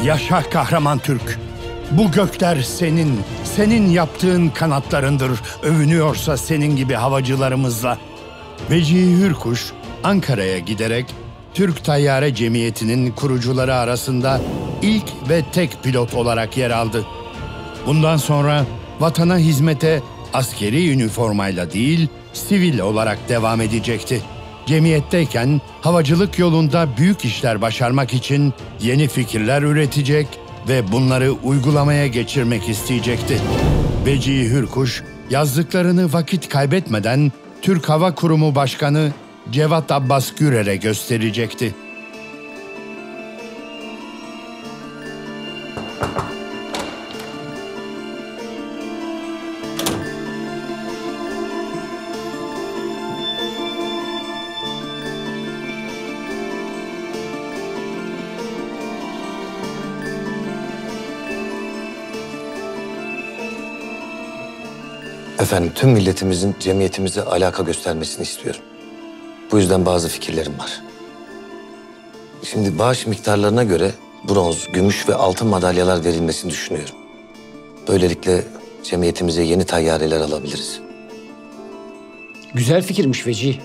Yaşa kahraman Türk! Bu gökler senin, senin yaptığın kanatlarındır. Övünüyorsa senin gibi havacılarımızla. Vecihi Hürkuş, Ankara'ya giderek Türk Tayyare Cemiyeti'nin kurucuları arasında ilk ve tek pilot olarak yer aldı. Bundan sonra vatana hizmete askeri üniformayla değil, sivil olarak devam edecekti. Cemiyetteyken havacılık yolunda büyük işler başarmak için yeni fikirler üretecek ve bunları uygulamaya geçirmek isteyecekti. Vecihi Hürkuş, yazdıklarını vakit kaybetmeden Türk Hava Kurumu Başkanı Cevat Abbas Gürer'e gösterecekti. Efendim, tüm milletimizin cemiyetimize alaka göstermesini istiyorum. Bu yüzden bazı fikirlerim var. Şimdi bağış miktarlarına göre bronz, gümüş ve altın madalyalar verilmesini düşünüyorum. Böylelikle cemiyetimize yeni tayyareler alabiliriz. Güzel fikirmiş Vecihi.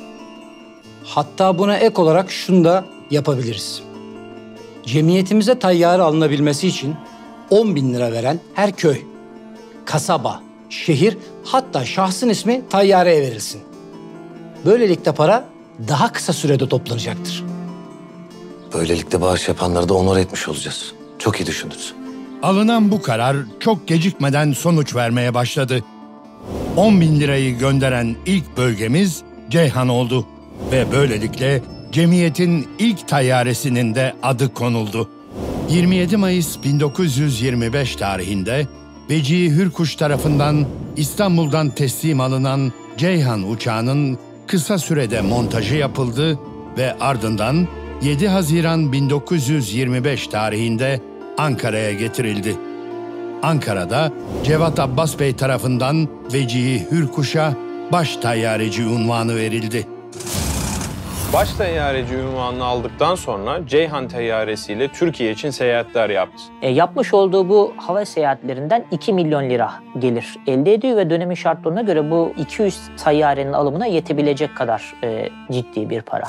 Hatta buna ek olarak şunu da yapabiliriz. Cemiyetimize tayyare alınabilmesi için 10.000 lira veren her köy, kasaba, şehir, hatta şahsın ismi tayyareye verilsin. Böylelikle para daha kısa sürede toplanacaktır. Böylelikle bağış yapanları da onur etmiş olacağız. Çok iyi düşündünüz. Alınan bu karar çok gecikmeden sonuç vermeye başladı. 10.000 lirayı gönderen ilk bölgemiz Ceyhan oldu ve böylelikle cemiyetin ilk tayyaresinin de adı konuldu. 27 Mayıs 1925 tarihinde Vecihi Hürkuş tarafından İstanbul'dan teslim alınan Ceyhan uçağının kısa sürede montajı yapıldı ve ardından 7 Haziran 1925 tarihinde Ankara'ya getirildi. Ankara'da Cevat Abbas Bey tarafından Vecihi Hürkuş'a baş tayyareci unvanı verildi. Baş tayyareci unvanını aldıktan sonra Ceyhan tayyaresiyle Türkiye için seyahatler yaptı. Yapmış olduğu bu hava seyahatlerinden 2 milyon lira gelir elde ediyor ve dönemin şartlarına göre bu 200 tayyarenin alımına yetebilecek kadar ciddi bir para.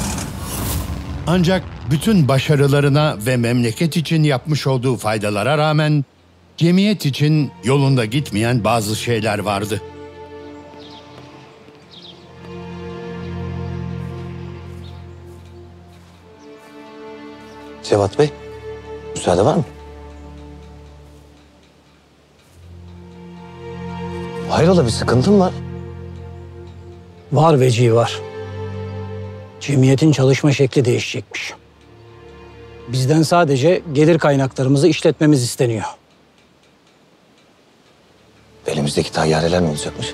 Ancak bütün başarılarına ve memleket için yapmış olduğu faydalara rağmen cemiyet için yolunda gitmeyen bazı şeyler vardı. Cevat Bey, müsaade var mı? Hayrola, bir sıkıntın var? Var Vecihi, var. Cemiyetin çalışma şekli değişecekmiş. Bizden sadece gelir kaynaklarımızı işletmemiz isteniyor. Elimizdeki tayyareler ne olacakmış?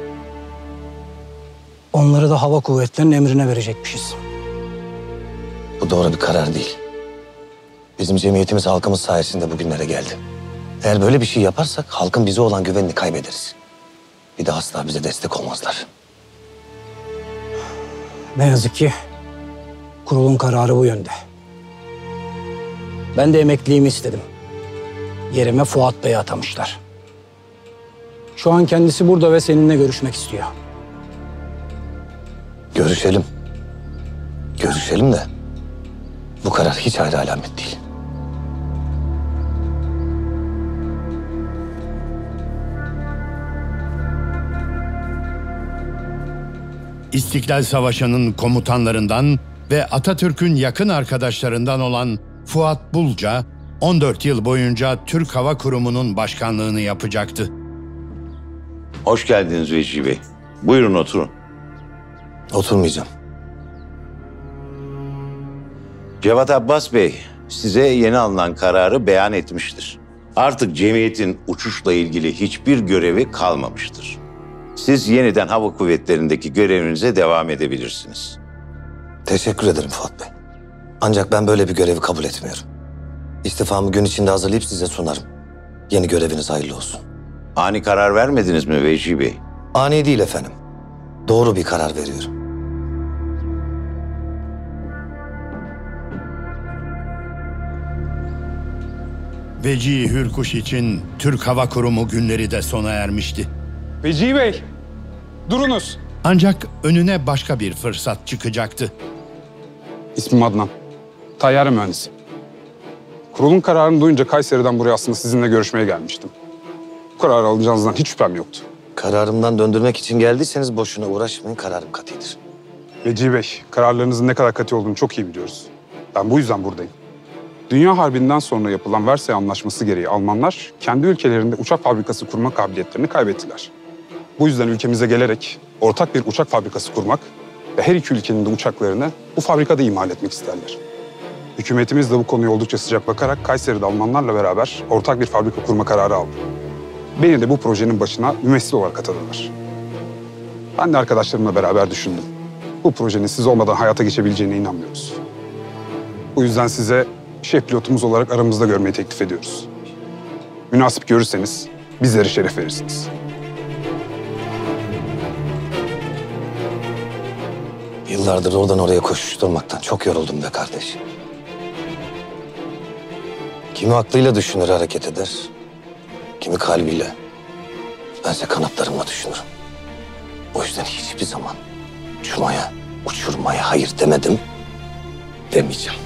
Onları da hava kuvvetlerinin emrine verecekmişiz. Bu doğru bir karar değil. Bizim cemiyetimiz halkımız sayesinde bugünlere geldi. Eğer böyle bir şey yaparsak halkın bize olan güvenini kaybederiz. Bir de asla bize destek olmazlar. Ne yazık ki kurulun kararı bu yönde. Ben de emekliliğimi istedim. Yerime Fuat Bey'i atamışlar. Şu an kendisi burada ve seninle görüşmek istiyor. Görüşelim. Görüşelim de bu karar hiç hayra alamet değil. İstiklal Savaşı'nın komutanlarından ve Atatürk'ün yakın arkadaşlarından olan Fuat Bulca, 14 yıl boyunca Türk Hava Kurumu'nun başkanlığını yapacaktı. Hoş geldiniz Vecihi Bey. Buyurun oturun. Oturmayacağım. Cevat Abbas Bey size yeni alınan kararı beyan etmiştir. Artık cemiyetin uçuşla ilgili hiçbir görevi kalmamıştır. Siz yeniden hava kuvvetlerindeki görevinize devam edebilirsiniz. Teşekkür ederim Fuat Bey. Ancak ben böyle bir görevi kabul etmiyorum. İstifamı gün içinde hazırlayıp size sunarım. Yeni göreviniz hayırlı olsun. Ani karar vermediniz mi Vecihi Bey? Ani değil efendim. Doğru bir karar veriyorum. Vecihi Hürkuş için Türk Hava Kurumu günleri de sona ermişti. Vecihi Bey, durunuz. Ancak önüne başka bir fırsat çıkacaktı. İsmim Adnan. Tayyare mühendisi. Kurulun kararını duyunca Kayseri'den buraya aslında sizinle görüşmeye gelmiştim. Bu kararı alacağınızdan hiç şüphem yoktu. Kararımdan döndürmek için geldiyseniz boşuna uğraşmayın. Kararım katidir. Vecihi Bey, kararlarınızın ne kadar katı olduğunu çok iyi biliyoruz. Ben bu yüzden buradayım. Dünya Harbi'nden sonra yapılan Versay Anlaşması gereği Almanlar kendi ülkelerinde uçak fabrikası kurma kabiliyetlerini kaybettiler. Bu yüzden ülkemize gelerek ortak bir uçak fabrikası kurmak ve her iki ülkenin de uçaklarını bu fabrikada imal etmek isterler. Hükümetimiz de bu konuya oldukça sıcak bakarak Kayseri'de Almanlarla beraber ortak bir fabrika kurma kararı aldı. Beni de bu projenin başına mümessil olarak atadılar. Ben de arkadaşlarımla beraber düşündüm. Bu projenin siz olmadan hayata geçebileceğine inanmıyoruz. Bu yüzden size şef pilotumuz olarak aramızda görmeyi teklif ediyoruz. Münasip görürseniz bizlere şeref verirsiniz. Yıllardır oradan oraya koşuşturmaktan çok yoruldum be kardeş. Kimi aklıyla düşünür, hareket eder. Kimi kalbiyle. Bense kanatlarımla düşünürüm. O yüzden hiçbir zaman uçmaya, uçurmaya hayır demedim, demeyeceğim.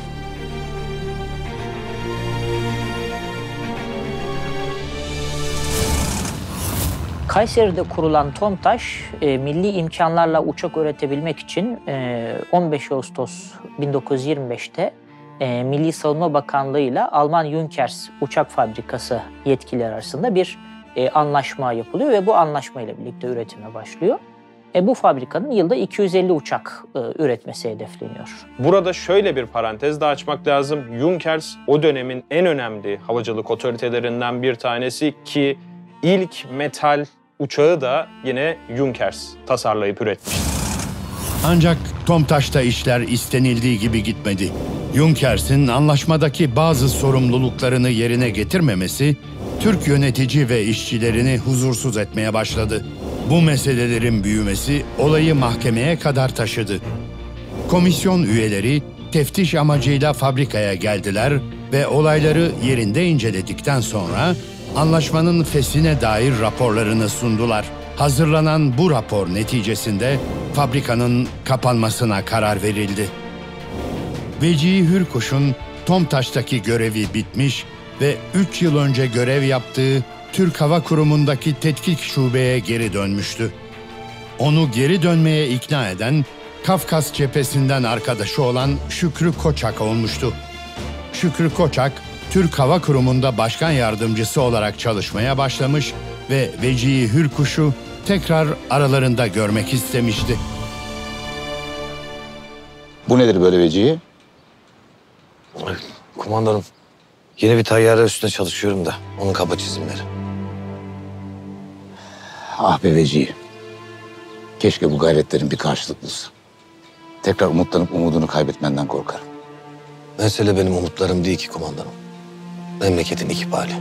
Kayseri'de kurulan TOMTAŞ, milli imkanlarla uçak üretebilmek için 15 Ağustos 1925'te Milli Savunma Bakanlığı ile Alman Junkers Uçak Fabrikası yetkilileri arasında bir anlaşma yapılıyor ve bu anlaşma ile birlikte üretime başlıyor. Bu fabrikanın yılda 250 uçak üretmesi hedefleniyor. Burada şöyle bir parantez de açmak lazım. Junkers o dönemin en önemli havacılık otoritelerinden bir tanesi ki ilk metal uçağı da yine Junkers tasarlayıp üretmişti. Ancak TOMTAŞ'ta işler istenildiği gibi gitmedi. Junkers'in anlaşmadaki bazı sorumluluklarını yerine getirmemesi, Türk yönetici ve işçilerini huzursuz etmeye başladı. Bu meselelerin büyümesi olayı mahkemeye kadar taşıdı. Komisyon üyeleri teftiş amacıyla fabrikaya geldiler ve olayları yerinde inceledikten sonra anlaşmanın feshine dair raporlarını sundular. Hazırlanan bu rapor neticesinde fabrikanın kapanmasına karar verildi. Vecihi Hürkuş'un TOMTAŞ'taki görevi bitmiş ve 3 yıl önce görev yaptığı Türk Hava Kurumu'ndaki tetkik şubeye geri dönmüştü. Onu geri dönmeye ikna eden Kafkas cephesinden arkadaşı olan Şükrü Koçak olmuştu. Şükrü Koçak, Türk Hava Kurumu'nda başkan yardımcısı olarak çalışmaya başlamış ve Vecihi Hürkuş'u tekrar aralarında görmek istemişti. Bu nedir böyle Vecihi? Kumandanım, yeni bir tayyare üstüne çalışıyorum da onun kaba çizimleri. Ah be Vecihi. Keşke bu gayretlerin bir karşılık bulsa. Tekrar umutlanıp umudunu kaybetmenden korkarım. Mesele benim umutlarım değil ki kumandanım. Memleketin ikbali.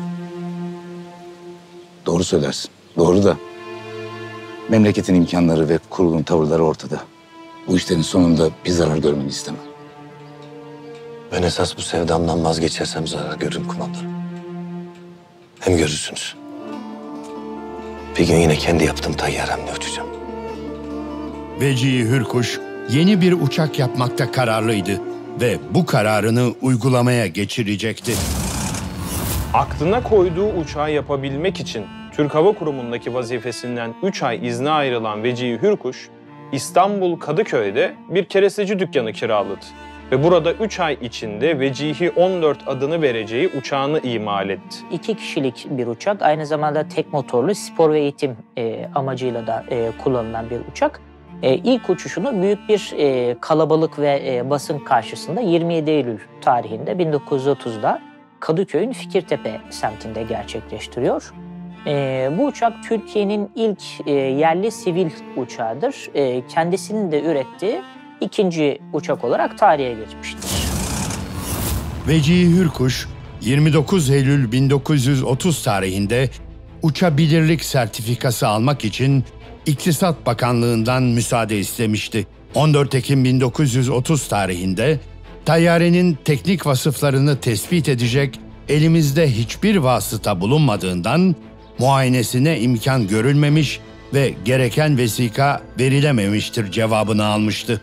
Doğru söylersin. Doğru da memleketin imkanları ve kurulun tavırları ortada. Bu işlerin sonunda bir zarar görmeni istemem. Ben esas bu sevdamdan vazgeçersem zarar görürüm kumandanım. Hem görürsünüz. Bir gün yine kendi yaptığım tayyaremle uçacağım. Vecihi Hürkuş yeni bir uçak yapmakta kararlıydı ve bu kararını uygulamaya geçirecekti. Aklına koyduğu uçağı yapabilmek için Türk Hava Kurumu'ndaki vazifesinden 3 ay izne ayrılan Vecihi Hürkuş, İstanbul Kadıköy'de bir keresteci dükkanı kiraladı. Ve burada 3 ay içinde Vecihi 14 adını vereceği uçağını imal etti. 2 kişilik bir uçak, aynı zamanda tek motorlu spor ve eğitim amacıyla da kullanılan bir uçak. İlk uçuşunu büyük bir kalabalık ve basın karşısında 27 Eylül tarihinde 1930'da Kadıköy'ün Fikirtepe semtinde gerçekleştiriyor. Bu uçak Türkiye'nin ilk yerli sivil uçağıdır. Kendisinin de ürettiği ikinci uçak olarak tarihe geçmiştir. Vecihi Hürkuş, 29 Eylül 1930 tarihinde uçabilirlik sertifikası almak için İktisat Bakanlığı'ndan müsaade istemişti. 14 Ekim 1930 tarihinde tayyarenin teknik vasıflarını tespit edecek elimizde hiçbir vasıta bulunmadığından muayenesine imkan görülmemiş ve gereken vesika verilememiştir cevabını almıştı.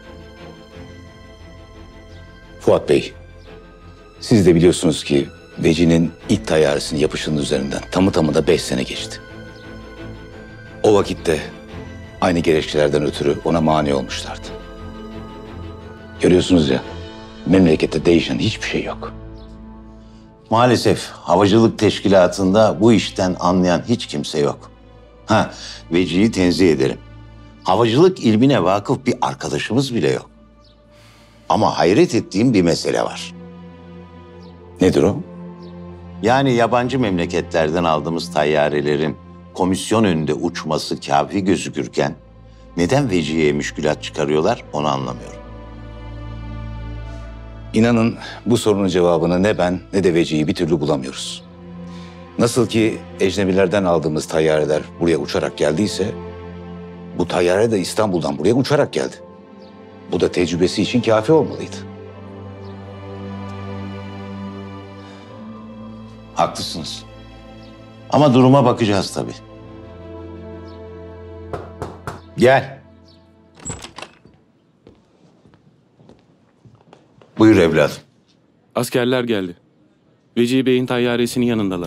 Fuat Bey, siz de biliyorsunuz ki Veci'nin ilk tayyaresinin yapışının üzerinden tamı tamına 5 sene geçti. O vakitte aynı gerekçelerden ötürü ona mani olmuşlardı. Görüyorsunuz ya, memlekette değişen hiçbir şey yok. Maalesef havacılık teşkilatında bu işten anlayan hiç kimse yok. Veci'yi tenzih ederim. Havacılık ilmine vakıf bir arkadaşımız bile yok. Ama hayret ettiğim bir mesele var. Nedir o? Yani yabancı memleketlerden aldığımız tayyarelerin komisyon önünde uçması kafi gözükürken neden Veci'ye müşkülat çıkarıyorlar onu anlamıyorum. İnanın bu sorunun cevabını ne ben ne de Veci'yi bir türlü bulamıyoruz. Nasıl ki ecnebilerden aldığımız tayyareler buraya uçarak geldiyse, bu tayyare de İstanbul'dan buraya uçarak geldi. Bu da tecrübesi için kafi olmalıydı. Haklısınız. Ama duruma bakacağız tabii. Gel. Buyur evladım. Askerler geldi. Vecihi Bey'in tayyaresinin yanındalar.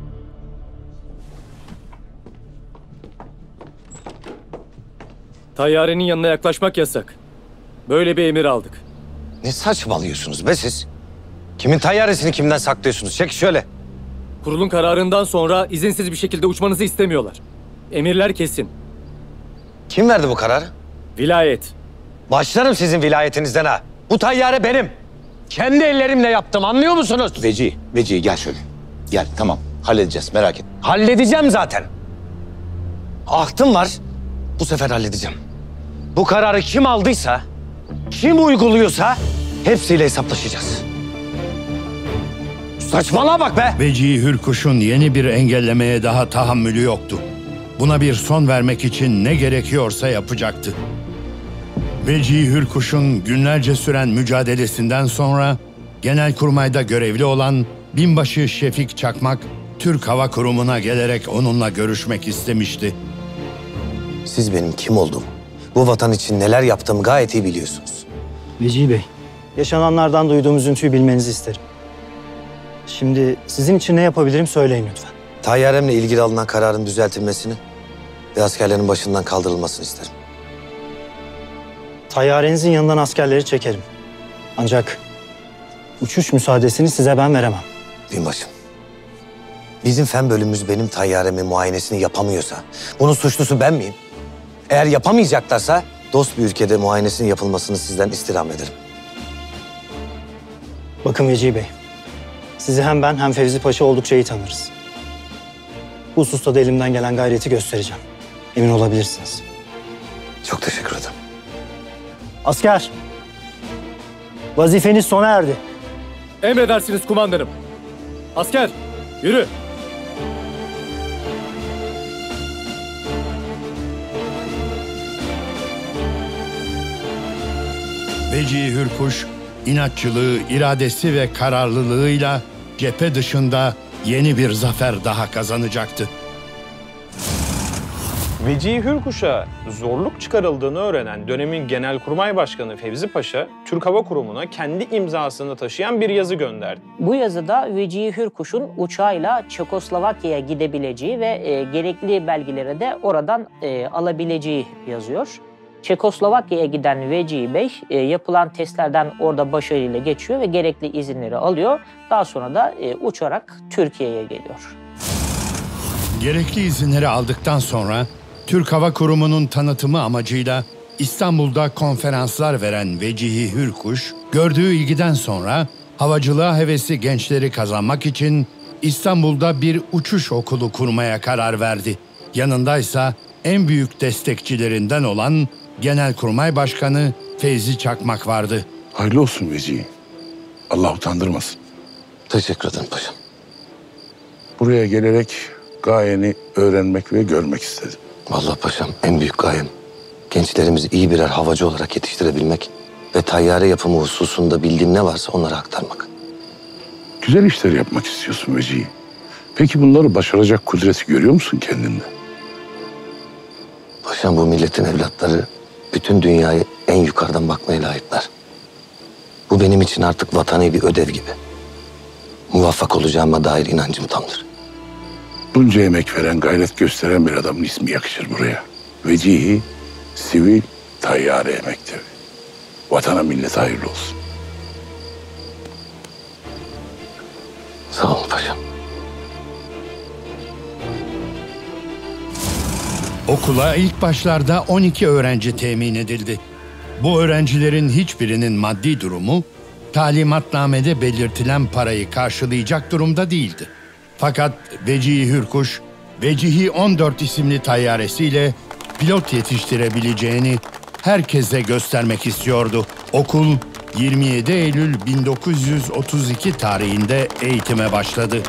Tayyarenin yanına yaklaşmak yasak. Böyle bir emir aldık. Ne saçmalıyorsunuz be siz? Kimin tayyaresini kimden saklıyorsunuz? Çek şöyle. Kurulun kararından sonra izinsiz bir şekilde uçmanızı istemiyorlar. Emirler kesin. Kim verdi bu kararı? Vilayet. Başlarım sizin vilayetinizden ha. Bu tayyare benim. Kendi ellerimle yaptım, anlıyor musunuz? Vecihi gel şöyle. Gel, tamam, halledeceğiz, merak etme. Halledeceğim zaten. Ahtım var. Bu sefer halledeceğim. Bu kararı kim aldıysa, kim uyguluyorsa hepsiyle hesaplaşacağız. Saçmalığa bak be! Vecihi Hürkuş'un yeni bir engellemeye daha tahammülü yoktu. Buna bir son vermek için ne gerekiyorsa yapacaktı. Vecihi Hürkuş'un günlerce süren mücadelesinden sonra Genelkurmay'da görevli olan Binbaşı Şefik Çakmak, Türk Hava Kurumu'na gelerek onunla görüşmek istemişti. Siz benim kim olduğumu, bu vatan için neler yaptığımı gayet iyi biliyorsunuz. Vecihi Bey, yaşananlardan duyduğum üzüntüyü bilmenizi isterim. Şimdi sizin için ne yapabilirim söyleyin lütfen. Tayyaremle ilgili alınan kararın düzeltilmesini ve askerlerin başından kaldırılmasını isterim. Tayyarenizin yanından askerleri çekerim. Ancak uçuş müsaadesini size ben veremem. Binbaşım, bizim fen bölümümüz benim tayyaremin muayenesini yapamıyorsa bunun suçlusu ben miyim? Eğer yapamayacaklarsa dost bir ülkede muayenesinin yapılmasını sizden istirham ederim. Bakın Vecihi Bey, sizi hem ben hem Fevzi Paşa oldukça iyi tanırız. Bu hususta da elimden gelen gayreti göstereceğim. Emin olabilirsiniz. Çok teşekkür ederim. Asker, vazifeniz sona erdi. Emredersiniz kumandanım. Asker, yürü. Vecihi Hürkuş, inatçılığı, iradesi ve kararlılığıyla cephe dışında yeni bir zafer daha kazanacaktı. Vecihi Hürkuş'a zorluk çıkarıldığını öğrenen dönemin Genelkurmay Başkanı Fevzi Paşa, Türk Hava Kurumu'na kendi imzasını taşıyan bir yazı gönderdi. Bu yazıda Vecihi Hürkuş'un uçağıyla Çekoslovakya'ya gidebileceği ve gerekli belgeleri de oradan alabileceği yazıyor. Çekoslovakya'ya giden Vecihi Bey yapılan testlerden orada başarıyla geçiyor ve gerekli izinleri alıyor. Daha sonra da uçarak Türkiye'ye geliyor. Gerekli izinleri aldıktan sonra Türk Hava Kurumu'nun tanıtımı amacıyla İstanbul'da konferanslar veren Vecihi Hürkuş, gördüğü ilgiden sonra havacılığa hevesli gençleri kazanmak için İstanbul'da bir uçuş okulu kurmaya karar verdi. Yanındaysa en büyük destekçilerinden olan Genelkurmay Başkanı Fevzi Çakmak vardı. Hayırlı olsun Vecihi. Allah utandırmasın. Teşekkür ederim paşam. Buraya gelerek gayeni öğrenmek ve görmek istedim. Vallahi paşam en büyük gayem gençlerimizi iyi birer havacı olarak yetiştirebilmek ve tayyare yapımı hususunda bildiğim ne varsa onlara aktarmak. Güzel işler yapmak istiyorsun Vecihi. Peki bunları başaracak kudreti görüyor musun kendinde? Paşam, bu milletin evlatları bütün dünyayı en yukarıdan bakmaya layıklar. Bu benim için artık vatani bir ödev gibi. Muvaffak olacağıma dair inancım tamdır. Bunca emek veren, gayret gösteren bir adamın ismi yakışır buraya. Vecihi, sivil, tayyare emekleri. Vatana millete hayırlı olsun. Sağ olun paşam. Okula ilk başlarda 12 öğrenci temin edildi. Bu öğrencilerin hiçbirinin maddi durumu talimatnamede belirtilen parayı karşılayacak durumda değildi. Fakat Vecihi Hürkuş, Vecihi 14 isimli tayyaresiyle pilot yetiştirebileceğini herkese göstermek istiyordu. Okul 27 Eylül 1932 tarihinde eğitime başladı.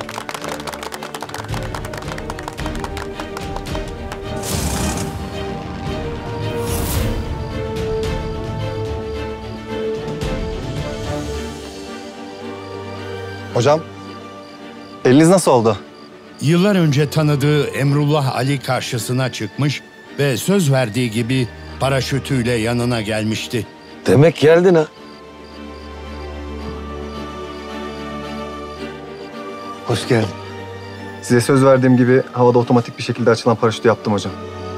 Hocam, eliniz nasıl oldu? Yıllar önce tanıdığı Emrullah Ali karşısına çıkmış ve söz verdiği gibi paraşütüyle yanına gelmişti. Demek geldin ha. Hoş geldin. Size söz verdiğim gibi havada otomatik bir şekilde açılan paraşütü yaptım hocam.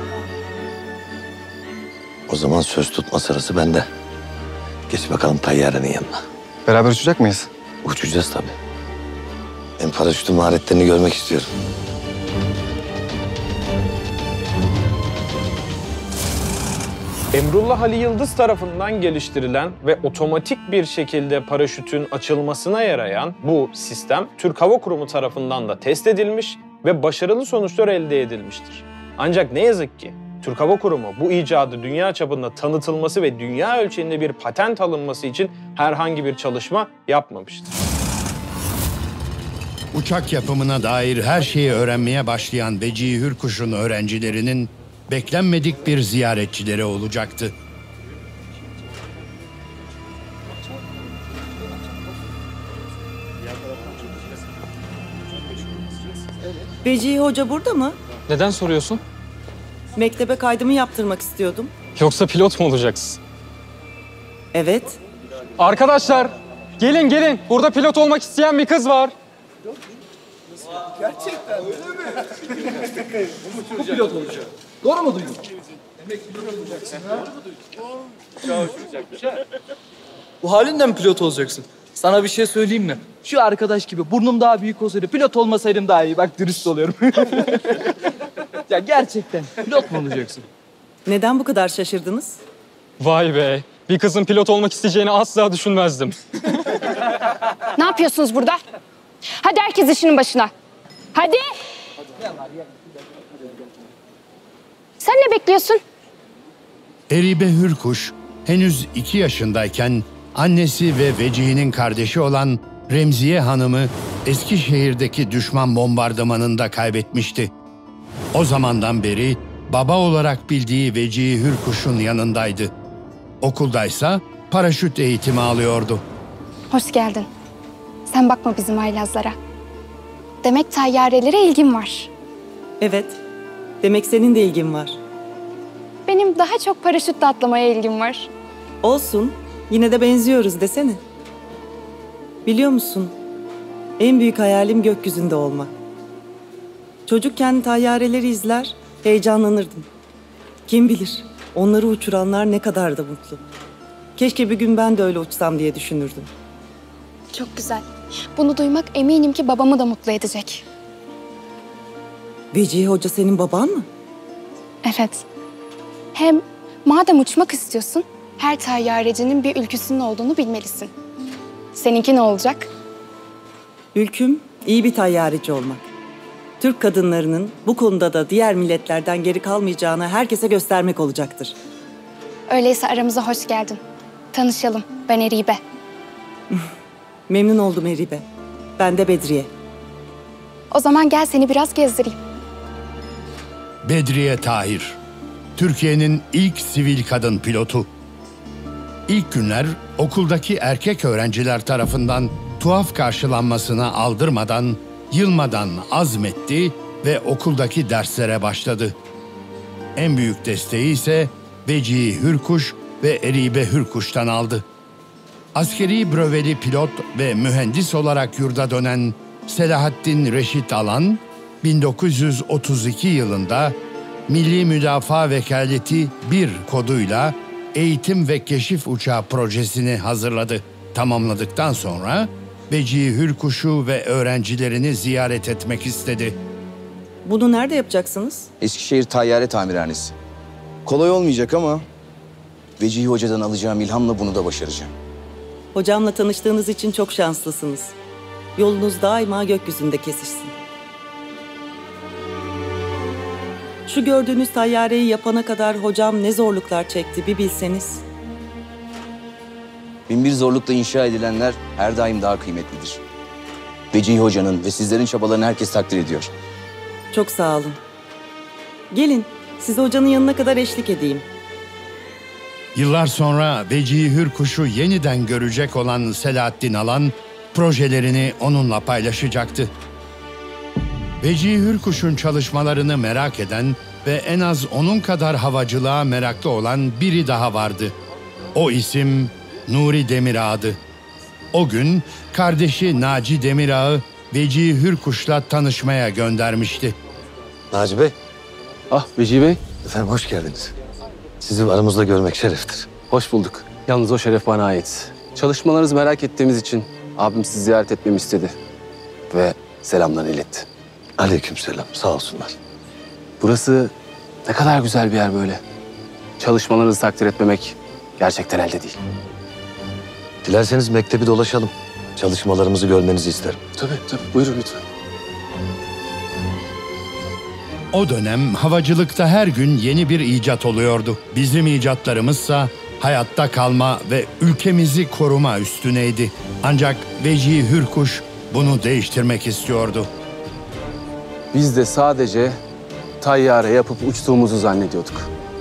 O zaman söz tutma sırası bende. Geç bakalım tayyarenin yanına. Beraber uçacak mıyız? Uçacağız tabii. Ben paraşütün maharetlerini görmek istiyorum. Emrullah Ali Yıldız tarafından geliştirilen ve otomatik bir şekilde paraşütün açılmasına yarayan bu sistem Türk Hava Kurumu tarafından da test edilmiş ve başarılı sonuçlar elde edilmiştir. Ancak ne yazık ki Türk Hava Kurumu bu icadı dünya çapında tanıtılması ve dünya ölçeğinde bir patent alınması için herhangi bir çalışma yapmamıştır. Uçak yapımına dair her şeyi öğrenmeye başlayan Vecihi Hürkuş'un öğrencilerinin beklenmedik bir ziyaretçileri olacaktı. Vecihi Hoca burada mı? Neden soruyorsun? Mektebe kaydımı yaptırmak istiyordum. Yoksa pilot mu olacaksın? Evet. Arkadaşlar, gelin. Burada pilot olmak isteyen bir kız var. Gerçekten öyle mi? Bu pilot olacak. Doğru mu duydun? Demek pilot olacaksın ha? Bu halinle mi pilot olacaksın? Sana bir şey söyleyeyim mi? Şu arkadaş gibi burnum daha büyük olsaydı pilot olmasaydım daha iyi. Bak dürüst oluyorum. Ya gerçekten pilot mu olacaksın? Neden bu kadar şaşırdınız? Vay be, bir kızın pilot olmak isteyeceğini asla düşünmezdim. Ne yapıyorsunuz burada? Hadi herkes işinin başına. Hadi. Sen ne bekliyorsun? Eribe Hürkuş henüz 2 yaşındayken annesi ve Vecihi'nin kardeşi olan Remziye Hanım'ı Eskişehir'deki düşman bombardımanında kaybetmişti. O zamandan beri baba olarak bildiği Vecihi Hürkuş'un yanındaydı. Okuldaysa paraşüt eğitimi alıyordu. Hoş geldin. Sen bakma bizim haylazlara. Demek tayyarelere ilgin var. Evet. Demek senin de ilgin var. Benim daha çok paraşütle atlamaya ilgim var. Olsun. Yine de benziyoruz desene. Biliyor musun? En büyük hayalim gökyüzünde olmak. Çocukken tayyareleri izler, heyecanlanırdım. Kim bilir, onları uçuranlar ne kadar da mutlu. Keşke bir gün ben de öyle uçsam diye düşünürdüm. Çok güzel. Bunu duymak eminim ki babamı da mutlu edecek. Vecihi Hoca senin baban mı? Evet. Hem madem uçmak istiyorsun, her tayyarecinin bir ülküsünün olduğunu bilmelisin. Seninki ne olacak? Ülküm iyi bir tayyareci olmak. Türk kadınlarının bu konuda da diğer milletlerden geri kalmayacağını herkese göstermek olacaktır. Öyleyse aramıza hoş geldin. Tanışalım. Ben Eribe. Memnun oldum Eribe. Ben de Bedriye. O zaman gel seni biraz gezdireyim. Bedriye Tahir, Türkiye'nin ilk sivil kadın pilotu. İlk günler okuldaki erkek öğrenciler tarafından tuhaf karşılanmasına aldırmadan, yılmadan azmetti ve okuldaki derslere başladı. En büyük desteği ise Vecihi Hürkuş ve Eribe Hürkuş'tan aldı. Askeri bröveli pilot ve mühendis olarak yurda dönen Selahattin Reşit Alan, 1932 yılında Milli Müdafaa Vekaleti 1 koduyla eğitim ve keşif uçağı projesini hazırladı. Tamamladıktan sonra Vecihi Hürkuş'u ve öğrencilerini ziyaret etmek istedi. Bunu nerede yapacaksınız? Eskişehir Tayyare Tamirhanesi. Kolay olmayacak ama Vecihi Hoca'dan alacağım ilhamla bunu da başaracağım. Hocamla tanıştığınız için çok şanslısınız. Yolunuz daima gökyüzünde kesişsin. Şu gördüğünüz tayyareyi yapana kadar hocam ne zorluklar çekti bir bilseniz. Binbir zorlukla inşa edilenler her daim daha kıymetlidir. Vecihi Hoca'nın ve sizlerin çabalarını herkes takdir ediyor. Çok sağ olun. Gelin, size hocanın yanına kadar eşlik edeyim. Yıllar sonra Vecihi Hürkuş'u yeniden görecek olan Selahattin Alan, projelerini onunla paylaşacaktı. Vecihi Hürkuş'un çalışmalarını merak eden ve en az onun kadar havacılığa meraklı olan biri daha vardı. O isim Nuri Demirağ'dı. O gün kardeşi Naci Demirağ'ı Vecihi Hürkuş'la tanışmaya göndermişti. Naci Bey. Ah Vecihi Bey. Efendim hoş geldiniz. Sizi aramızda görmek şereftir. Hoş bulduk. Yalnız o şeref bana ait. Çalışmalarınızı merak ettiğimiz için abim sizi ziyaret etmemi istedi. Ve selamlarını iletti. Aleykümselam. Sağ olsunlar. Burası ne kadar güzel bir yer böyle. Çalışmalarınızı takdir etmemek gerçekten elde değil. Dilerseniz mektebi dolaşalım. Çalışmalarımızı görmenizi isterim. Tabii. Buyurun lütfen. O dönem havacılıkta her gün yeni bir icat oluyordu. Bizim icatlarımızsa hayatta kalma ve ülkemizi koruma üstüneydi. Ancak Vecihi Hürkuş bunu değiştirmek istiyordu. Biz de sadece tayyare yapıp uçtuğumuzu zannediyorduk.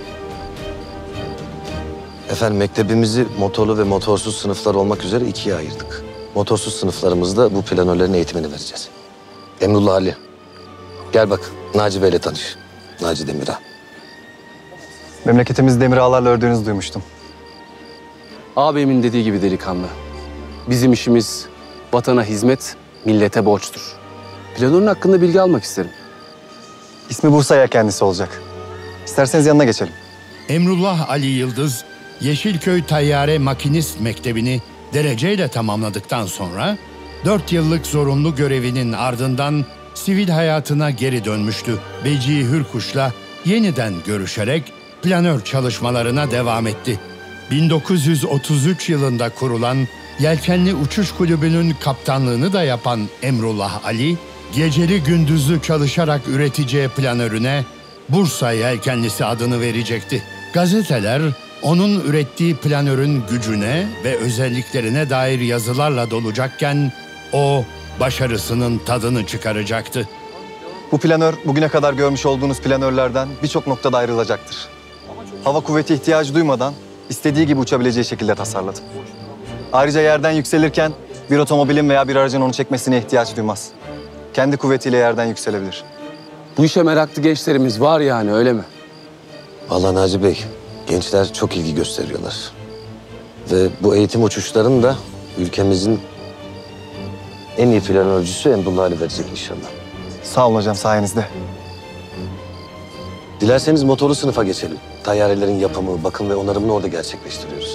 Efendim mektebimizi motorlu ve motorsuz sınıflar olmak üzere ikiye ayırdık. Motorsuz sınıflarımızda bu planörlerin eğitimini vereceğiz. Emrullah Ali. Gel bak Naci Bey'le tanış. Naci Demirağ. Memleketimizi demir ağlarla ördüğünüzü duymuştum. Ağabeyimin dediği gibi delikanlı. Bizim işimiz vatana hizmet, millete borçtur. Planörün hakkında bilgi almak isterim. İsmi Bursa'ya kendisi olacak. İsterseniz yanına geçelim. Emrullah Ali Yıldız, Yeşilköy Tayyare Makinist Mektebi'ni dereceyle tamamladıktan sonra 4 yıllık zorunlu görevinin ardından sivil hayatına geri dönmüştü. Vecihi Hürkuş'la yeniden görüşerek planör çalışmalarına devam etti. 1933 yılında kurulan Yelkenli Uçuş Kulübü'nün kaptanlığını da yapan Emrullah Ali, geceli gündüzlü çalışarak üreteceği planörüne Bursa Yelkenlisi adını verecekti. Gazeteler onun ürettiği planörün gücüne ve özelliklerine dair yazılarla dolacakken o başarısının tadını çıkaracaktı. Bu planör bugüne kadar görmüş olduğunuz planörlerden birçok noktada ayrılacaktır. Hava kuvveti ihtiyacı duymadan istediği gibi uçabileceği şekilde tasarladım. Ayrıca yerden yükselirken bir otomobilin veya bir aracın onu çekmesine ihtiyaç duymaz. Kendi kuvvetiyle yerden yükselebilir. Bu işe meraklı gençlerimiz var yani öyle mi? Vallahi Naci Bey, gençler çok ilgi gösteriyorlar. Ve bu eğitim uçuşlarını da ülkemizin en iyi planörcüsü Emrullah Ali verecek inşallah. Sağ olun hocam, sayenizde. Dilerseniz motorlu sınıfa geçelim. Tayyarelerin yapımı, bakım ve onarımını orada gerçekleştiriyoruz.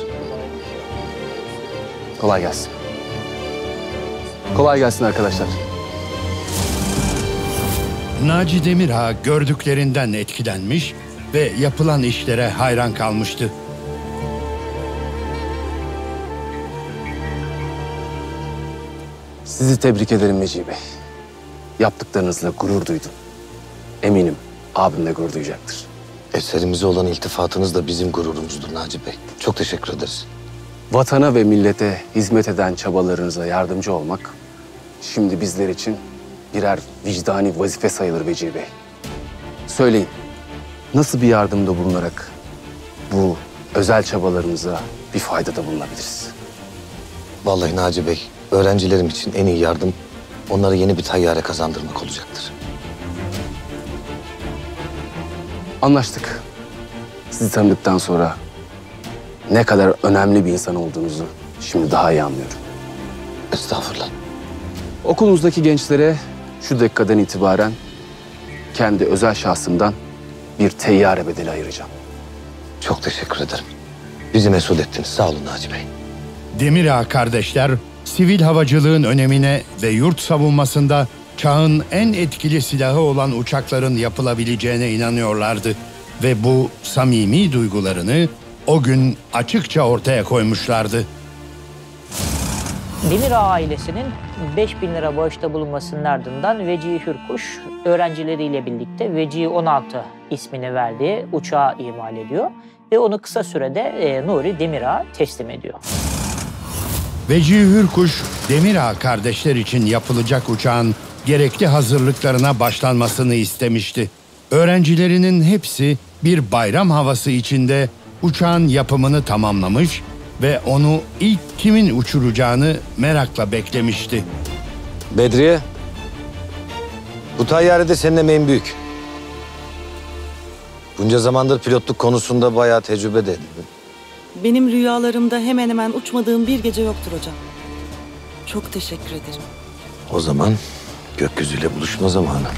Kolay gelsin. Kolay gelsin arkadaşlar. Naci Demirağ gördüklerinden etkilenmiş ve yapılan işlere hayran kalmıştı. Sizi tebrik ederim Vecihi Bey. Yaptıklarınızla gurur duydum. Eminim abim de gurur duyacaktır. Eserimize olan iltifatınız da bizim gururumuzdur Naci Bey. Çok teşekkür ederiz. Vatana ve millete hizmet eden çabalarınıza yardımcı olmak şimdi bizler için birer vicdani vazife sayılır Vecihi Bey. Söyleyin, nasıl bir yardımda bulunarak bu özel çabalarımıza bir faydada bulunabiliriz? Vallahi Naci Bey, öğrencilerim için en iyi yardım onlara yeni bir tayyare kazandırmak olacaktır. Anlaştık. Sizi tanıdıktan sonra ne kadar önemli bir insan olduğunuzu şimdi daha iyi anlıyorum. Estağfurullah. Okulunuzdaki gençlere şu dakikadan itibaren kendi özel şahsımdan bir teyyare bedeli ayıracağım. Çok teşekkür ederim. Bizi mesut ettiniz. Sağ olun Naci Bey. Demir Ağa kardeşler, sivil havacılığın önemine ve yurt savunmasında çağın en etkili silahı olan uçakların yapılabileceğine inanıyorlardı. Ve bu samimi duygularını o gün açıkça ortaya koymuşlardı. Demir Ağa ailesinin 5.000 lira bağışta bulunmasının ardından Vecihi Hürkuş öğrencileriyle birlikte Vecihi 16 ismini verdiği uçağı imal ediyor ve onu kısa sürede Nuri Demir Ağa teslim ediyor. Vecihi Hürkuş, Demir Ağa kardeşler için yapılacak uçağın gerekli hazırlıklarına başlanmasını istemişti. Öğrencilerinin hepsi bir bayram havası içinde uçağın yapımını tamamlamış ve onu ilk kimin uçuracağını merakla beklemişti. Bedriye, bu tayyarede senin emeğin büyük. Bunca zamandır pilotluk konusunda bayağı tecrübe de edindin. Benim rüyalarımda hemen hemen uçmadığım bir gece yoktur hocam. Çok teşekkür ederim. O zaman gökyüzüyle buluşma zamanı.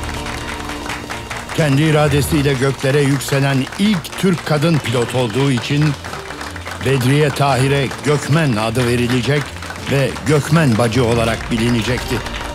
Kendi iradesiyle göklere yükselen ilk Türk kadın pilot olduğu için Bedriye Tahir'e Gökmen adı verilecek ve Gökmen Bacı olarak bilinecekti.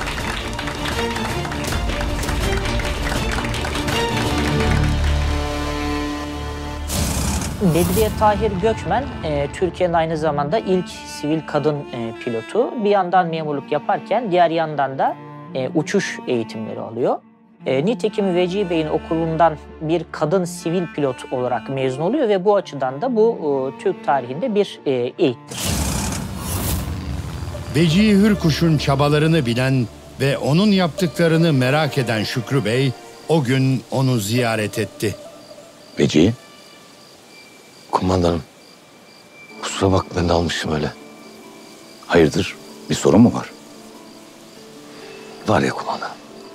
Bedriye Tahir Gökmen, Türkiye'nin aynı zamanda ilk sivil kadın pilotu. Bir yandan memurluk yaparken diğer yandan da uçuş eğitimleri alıyor. Nitekim Vecihi Bey'in okulundan bir kadın sivil pilot olarak mezun oluyor ve bu açıdan da bu Türk tarihinde bir ilktir. Vecihi Hürkuş'un çabalarını bilen ve onun yaptıklarını merak eden Şükrü Bey o gün onu ziyaret etti. Vecihi? Kumandanım, kusura bakmayın dalmışım öyle. Hayırdır? Bir sorun mu var? Var ya kumandanım.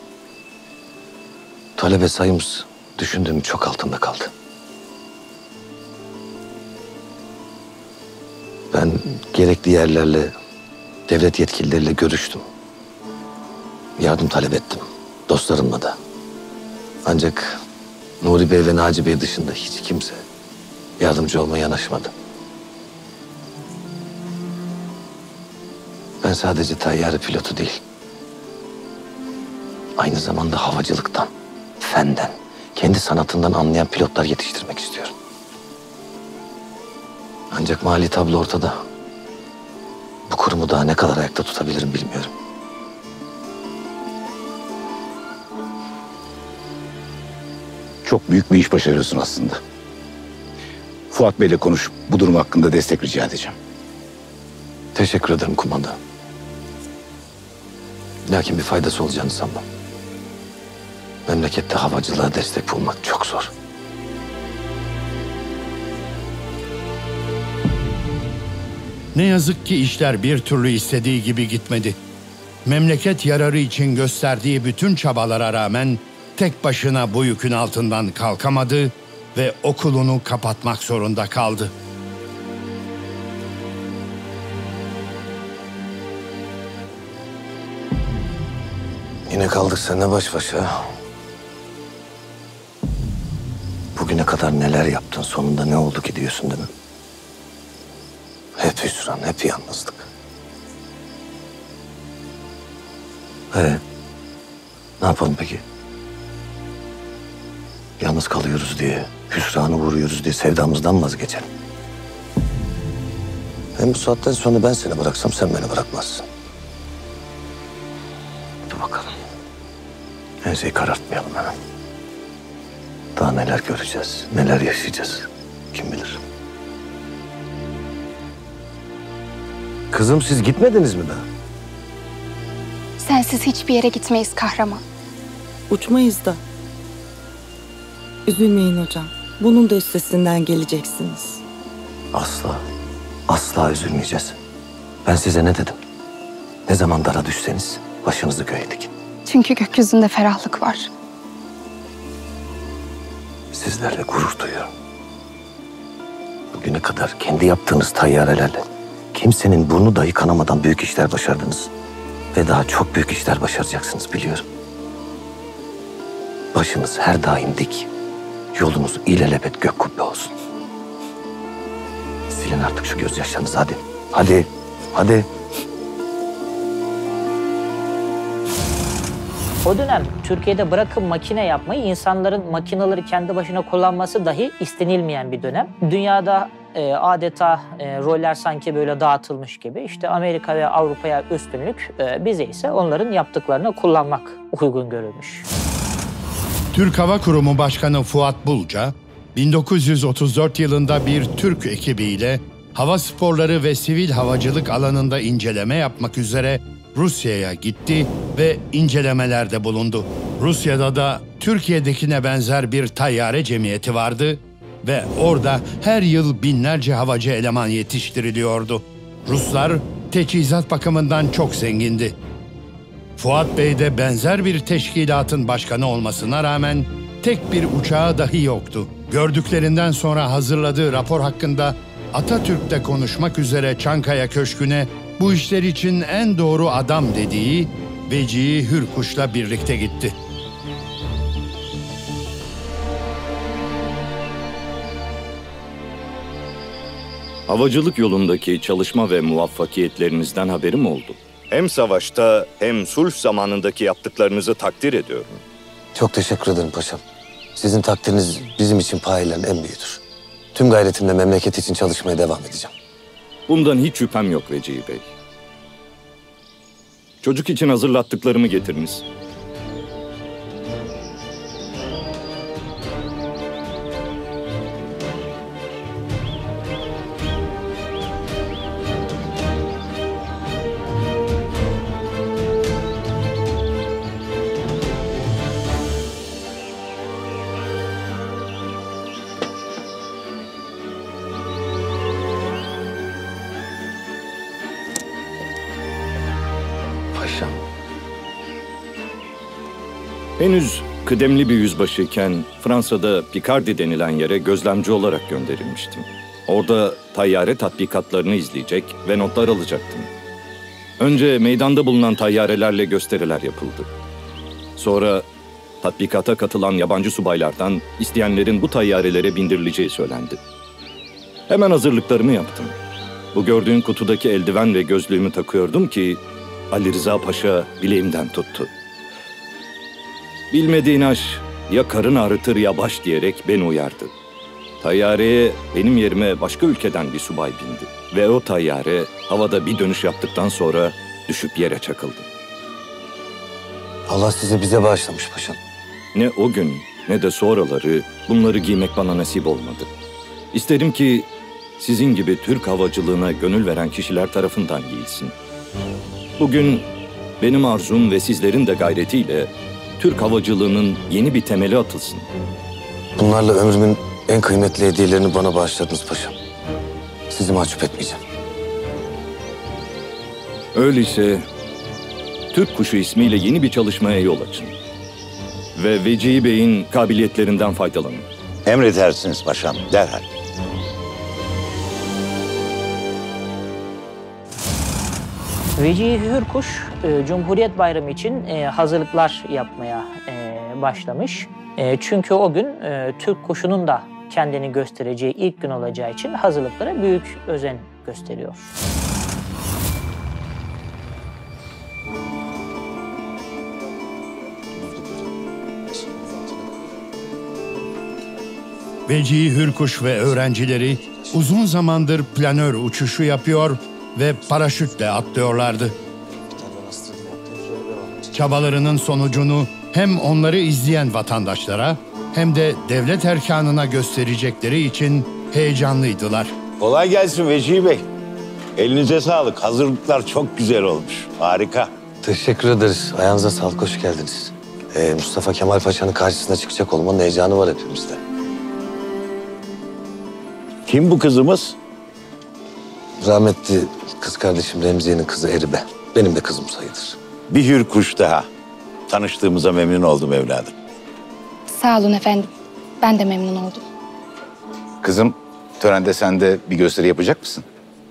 Talebe sayımız düşündüğümün çok altında kaldı. Ben gerekli yerlerle, devlet yetkilileriyle görüştüm. Yardım talep ettim, dostlarımla da. Ancak Nuri Bey ve Naci Bey dışında hiç kimse yardımcı olmaya yanaşmadı. Ben sadece tayyare pilotu değil, aynı zamanda havacılıktan, fenden, kendi sanatından anlayan pilotlar yetiştirmek istiyorum. Ancak mali tablo ortada. Bu kurumu daha ne kadar ayakta tutabilirim bilmiyorum. Çok büyük bir iş başarıyorsun aslında. Fuat Bey'le konuşup bu durum hakkında destek rica edeceğim. Teşekkür ederim kumandan. Lakin bir faydası olacağını sanmam. Memlekette havacılığa destek bulmak çok zor. Ne yazık ki işler bir türlü istediği gibi gitmedi. Memleket yararı için gösterdiği bütün çabalara rağmen tek başına bu yükün altından kalkamadı ve okulunu kapatmak zorunda kaldı. Yine kaldık seninle baş başa. Bugüne kadar neler yaptın, sonunda ne oldu ki diyorsun değil mi? Hep hüsran, hep yalnızlık. Ne yapalım peki? Yalnız kalıyoruz diye, hüsranı vuruyoruz diye sevdamızdan mı vazgeçelim? Hem bu saatten sonra ben seni bıraksam sen beni bırakmazsın. Dur bakalım. Enseyi karartmayalım hemen. Daha neler göreceğiz, neler yaşayacağız kim bilir. Kızım siz gitmediniz mi daha? Sensiz hiçbir yere gitmeyiz kahraman. Uçmayız da. Üzülmeyin hocam. Bunun da üstesinden geleceksiniz. Asla, asla üzülmeyeceğiz. Ben size ne dedim? Ne zaman dara düşseniz başınızı göğe dikin. Çünkü gökyüzünde ferahlık var. Sizlerle gurur duyuyorum. Bugüne kadar kendi yaptığınız tayyarelerle kimsenin burnu dahi kanamadan büyük işler başardınız. Ve daha çok büyük işler başaracaksınız biliyorum. Başınız her daim dik. Yolunuz ilelebet gök kubbe olsun. Silin artık şu gözyaşlarınızı hadi. Hadi, hadi. O dönem Türkiye'de bırakın makine yapmayı, insanların makineleri kendi başına kullanması dahi istenilmeyen bir dönem. Dünyada adeta roller sanki böyle dağıtılmış gibi. İşte Amerika ve Avrupa'ya üstünlük, bize ise onların yaptıklarını kullanmak uygun görülmüş. Türk Hava Kurumu Başkanı Fuat Bulca, 1934 yılında bir Türk ekibiyle hava sporları ve sivil havacılık alanında inceleme yapmak üzere Rusya'ya gitti ve incelemelerde bulundu. Rusya'da da Türkiye'dekine benzer bir tayyare cemiyeti vardı ve orada her yıl binlerce havacı eleman yetiştiriliyordu. Ruslar teçhizat bakımından çok zengindi. Fuat Bey de benzer bir teşkilatın başkanı olmasına rağmen tek bir uçağı dahi yoktu. Gördüklerinden sonra hazırladığı rapor hakkında Atatürk'te konuşmak üzere Çankaya Köşkü'ne bu işler için en doğru adam dediği Vecihi Hürkuş'la birlikte gitti. Havacılık yolundaki çalışma ve muvaffakiyetlerinizden haberim oldu. Hem savaşta hem sulh zamanındaki yaptıklarınızı takdir ediyorum. Çok teşekkür ederim paşam. Sizin takdiriniz bizim için payelerinin en büyüğüdür. Tüm gayretimle memleket için çalışmaya devam edeceğim. Bundan hiç şüphem yok Vecihi Bey. Çocuk için hazırlattıklarımı getiriniz. Paşam. Henüz kıdemli bir yüzbaşıyken Fransa'da Picardy denilen yere gözlemci olarak gönderilmiştim. Orada tayyare tatbikatlarını izleyecek ve notlar alacaktım. Önce meydanda bulunan tayyarelerle gösteriler yapıldı. Sonra tatbikata katılan yabancı subaylardan isteyenlerin bu tayyarelere bindirileceği söylendi. Hemen hazırlıklarımı yaptım. Bu gördüğün kutudaki eldiven ve gözlüğümü takıyordum ki Ali Rıza Paşa bileğimden tuttu. Bilmediğin aş ya karın ağrıtır ya baş diyerek beni uyardı. Tayyareye benim yerime başka ülkeden bir subay bindi. Ve o tayyare havada bir dönüş yaptıktan sonra düşüp yere çakıldı. Allah sizi bize bağışlamış paşam. Ne o gün ne de sonraları bunları giymek bana nasip olmadı. İsterim ki sizin gibi Türk havacılığına gönül veren kişiler tarafından giyilsin. Bugün benim arzum ve sizlerin de gayretiyle Türk havacılığının yeni bir temeli atılsın. Bunlarla ömrümün en kıymetli hediyelerini bana bağışladınız paşam. Sizi mahcup etmeyeceğim. Öyleyse Türk Kuşu ismiyle yeni bir çalışmaya yol açın. Ve Vecihi Bey'in kabiliyetlerinden faydalanın. Emredersiniz paşam, derhal. Vecihi Hürkuş, Cumhuriyet Bayramı için hazırlıklar yapmaya başlamış. Çünkü o gün Türk kuşunun da kendini göstereceği ilk gün olacağı için hazırlıklara büyük özen gösteriyor. Vecihi Hürkuş ve öğrencileri uzun zamandır planör uçuşu yapıyor ve paraşütle atlıyorlardı. Çabalarının sonucunu hem onları izleyen vatandaşlara hem de devlet erkanına gösterecekleri için heyecanlıydılar. Kolay gelsin Vecihi Bey. Elinize sağlık. Hazırlıklar çok güzel olmuş. Harika. Teşekkür ederiz. Ayağınıza sağlık, hoş geldiniz. Mustafa Kemal Paşa'nın karşısına çıkacak olmanın heyecanı var hepimizde. Kim bu kızımız? Rahmetli kız kardeşim Remziye'nin kızı Eribe. benim de kızım sayılır. Bir hür kuş daha. Tanıştığımıza memnun oldum evladım. Sağ olun efendim. Ben de memnun oldum. Kızım, törende sen de bir gösteri yapacak mısın?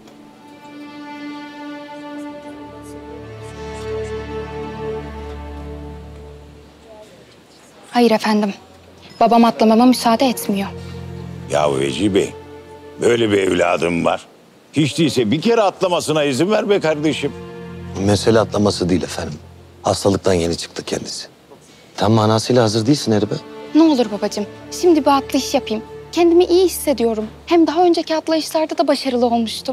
Hayır efendim. Babam atlamama müsaade etmiyor. Ya Vecihi Bey, böyle bir evladım var. Hiç değilse bir kere atlamasına izin ver be kardeşim. Mesele atlaması değil efendim. Hastalıktan yeni çıktı kendisi. Tam manasıyla hazır değilsin Eribe. Ne olur babacığım, şimdi bir atlayış yapayım. Kendimi iyi hissediyorum. Hem daha önceki atlayışlarda da başarılı olmuştum.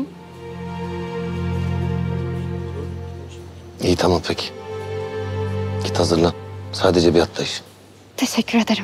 İyi tamam peki. Git hazırlan. Sadece bir atlayış. Teşekkür ederim.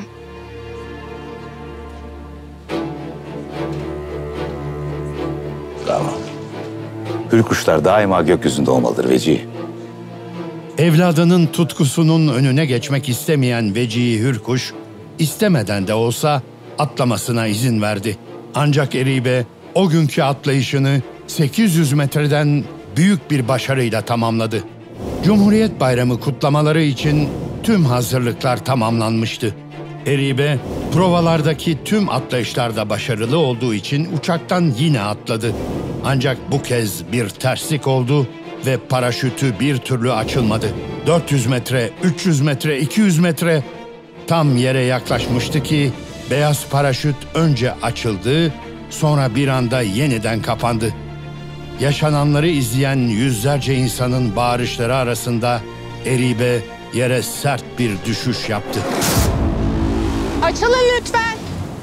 Bravo. Hür kuşlar daima gökyüzünde olmalıdır Vecihi. Evladının tutkusunun önüne geçmek istemeyen Vecihi Hürkuş, istemeden de olsa atlamasına izin verdi. Ancak Eribe o günkü atlayışını 800 metreden büyük bir başarıyla tamamladı. Cumhuriyet Bayramı kutlamaları için tüm hazırlıklar tamamlanmıştı. Eribe, provalardaki tüm atlayışlarda başarılı olduğu için uçaktan yine atladı. Ancak bu kez bir terslik oldu ve paraşütü bir türlü açılmadı. 400 metre, 300 metre, 200 metre tam yere yaklaşmıştı ki beyaz paraşüt önce açıldı, sonra bir anda yeniden kapandı. Yaşananları izleyen yüzlerce insanın bağırışları arasında Eribe yere sert bir düşüş yaptı. Açılın lütfen.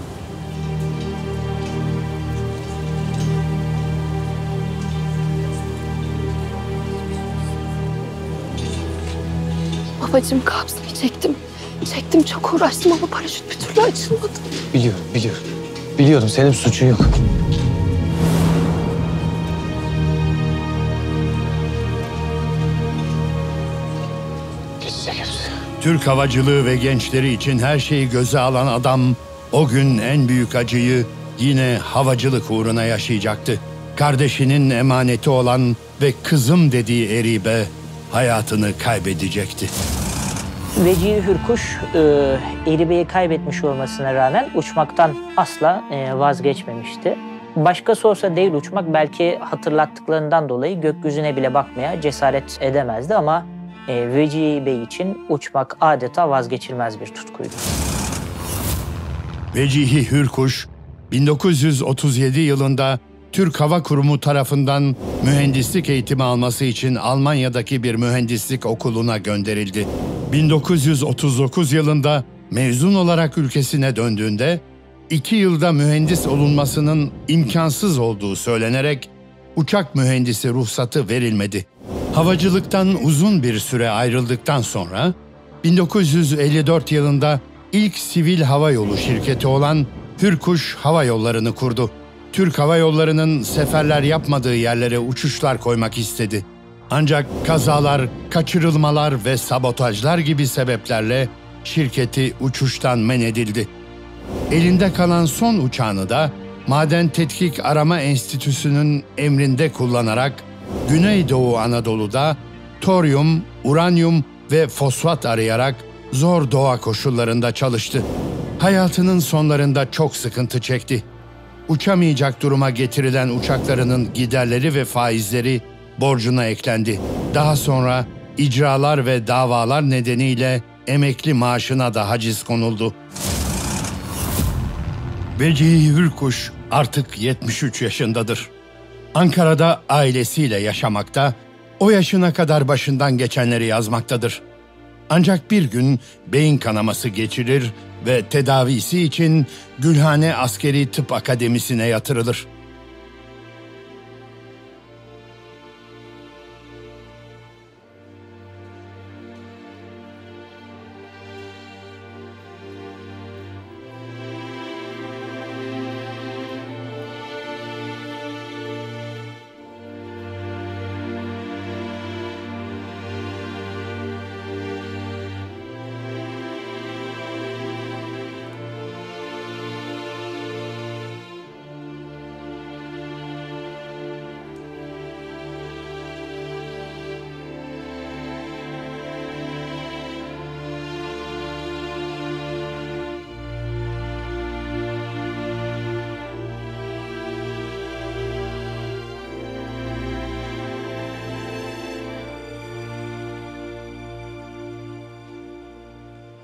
Babacığım kabzayı çektim. Çektim, çok uğraştım ama paraşüt bir türlü açılmadı. Biliyorum, biliyorum. Biliyordum, senin suçun yok. Geçecek hepsi. Türk havacılığı ve gençleri için her şeyi göze alan adam o gün en büyük acıyı yine havacılık uğruna yaşayacaktı. Kardeşinin emaneti olan ve kızım dediği Eribe hayatını kaybedecekti. Vecihi Hürkuş, Eribe'yi kaybetmiş olmasına rağmen uçmaktan asla vazgeçmemişti. Başkası olsa değil uçmak, belki hatırlattıklarından dolayı gökyüzüne bile bakmaya cesaret edemezdi ama Vecihi Bey için uçmak adeta vazgeçilmez bir tutkuydu. Vecihi Hürkuş, 1937 yılında Türk Hava Kurumu tarafından mühendislik eğitimi alması için Almanya'daki bir mühendislik okuluna gönderildi. 1939 yılında mezun olarak ülkesine döndüğünde 2 yılda mühendis olunmasının imkansız olduğu söylenerek uçak mühendisi ruhsatı verilmedi. Havacılıktan uzun bir süre ayrıldıktan sonra 1954 yılında ilk sivil hava yolu şirketi olan Hürkuş Hava Yolları'nı kurdu. Türk Hava Yolları'nın seferler yapmadığı yerlere uçuşlar koymak istedi. Ancak kazalar, kaçırılmalar ve sabotajlar gibi sebeplerle şirketi uçuştan men edildi. Elinde kalan son uçağını da Maden Tetkik Arama Enstitüsü'nün emrinde kullanarak Güneydoğu Anadolu'da toryum, uranyum ve fosfat arayarak zor doğa koşullarında çalıştı. Hayatının sonlarında çok sıkıntı çekti. Uçamayacak duruma getirilen uçaklarının giderleri ve faizleri borcuna eklendi. Daha sonra icralar ve davalar nedeniyle emekli maaşına da haciz konuldu. Vecihi Hürkuş artık 73 yaşındadır. Ankara'da ailesiyle yaşamakta, o yaşına kadar başından geçenleri yazmaktadır. Ancak bir gün beyin kanaması geçirir ve tedavisi için Gülhane Askeri Tıp Akademisi'ne yatırılır.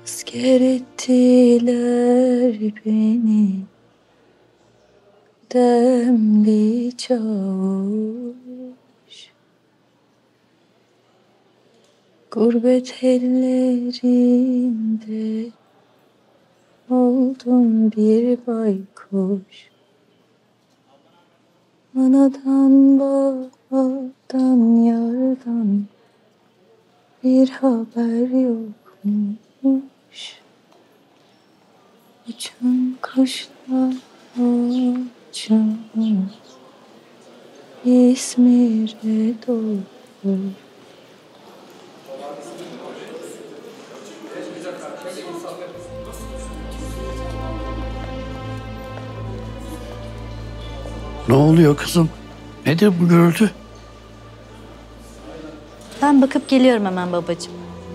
Asker ettiler beni, demli çavuş. Gurbet ellerinde oldum bir baykuş. Anadan babadan yardan bir haber yokmuş. Uçan kuşlar uçan İzmir'e doğru. Ne oluyor kızım? Nedir bu gürültü? Ben bakıp geliyorum hemen babacığım.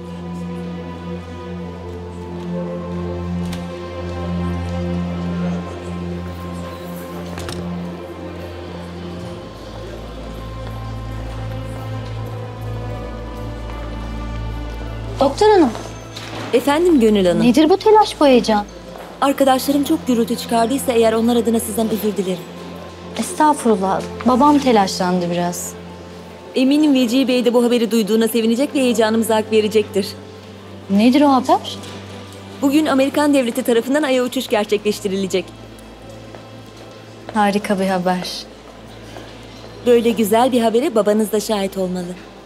Doktor hanım. Efendim Gönül Hanım. Nedir bu telaş, bu heyecan? Arkadaşlarım çok gürültü çıkardıysa eğer onlar adına sizden özür dilerim. Estağfurullah. Babam telaşlandı biraz. Eminim Vecihi Bey de bu haberi duyduğuna sevinecek ve heyecanımıza hak verecektir. Nedir o haber? Bugün Amerikan devleti tarafından Ay'a uçuş gerçekleştirilecek. Harika bir haber. Böyle güzel bir habere babanız da şahit olmalı.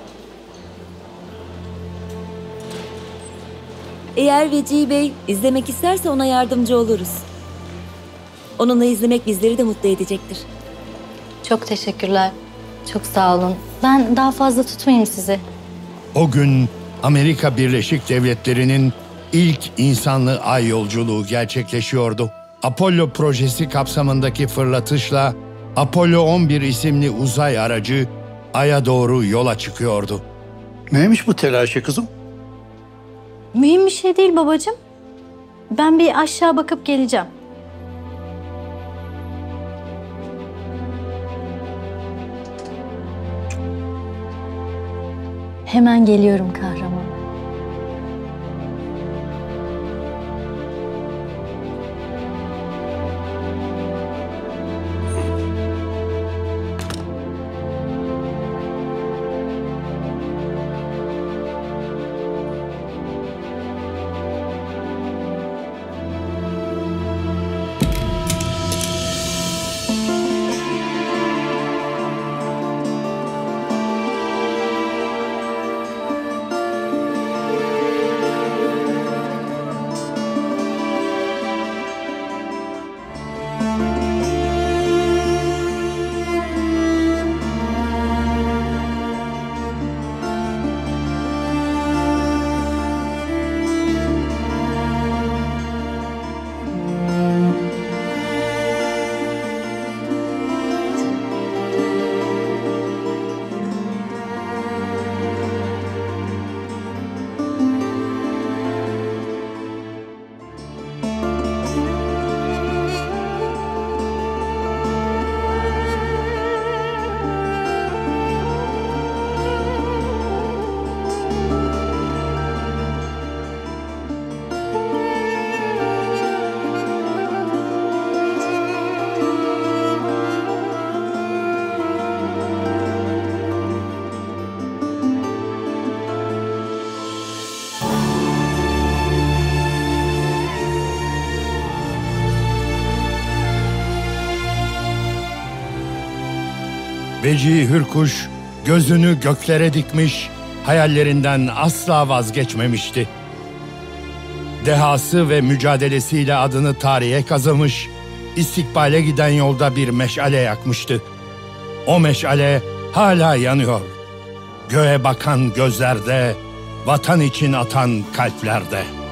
Eğer Vecihi Bey izlemek isterse ona yardımcı oluruz. Onunla izlemek bizleri de mutlu edecektir. Çok teşekkürler. Çok sağ olun. Ben daha fazla tutmayayım sizi. O gün Amerika Birleşik Devletleri'nin ilk insanlı ay yolculuğu gerçekleşiyordu. Apollo projesi kapsamındaki fırlatışla Apollo 11 isimli uzay aracı Ay'a doğru yola çıkıyordu. Neymiş bu telaşı kızım? Mühim bir şey değil babacığım. Ben bir aşağı bakıp geleceğim. Hemen geliyorum kahraman. Vecihi Hürkuş gözünü göklere dikmiş, hayallerinden asla vazgeçmemişti. Dehası ve mücadelesiyle adını tarihe kazımış, istikbale giden yolda bir meşale yakmıştı. O meşale hala yanıyor. Göğe bakan gözlerde, vatan için atan kalplerde.